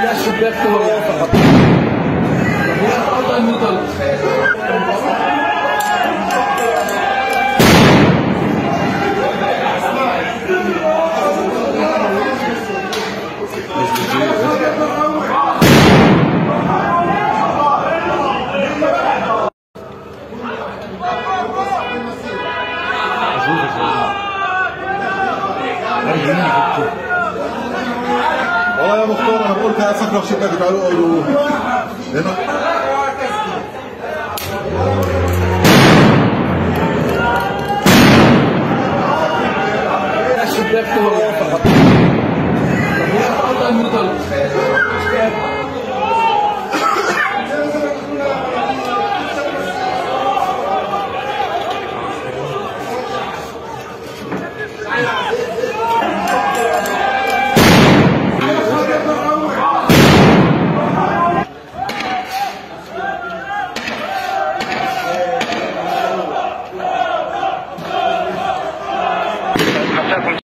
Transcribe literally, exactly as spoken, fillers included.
الشباك هو فقط. والله يا مختار انا بقول تعال سكروا الشباك تعالوا قولوا هنا. الشباك هو فقط.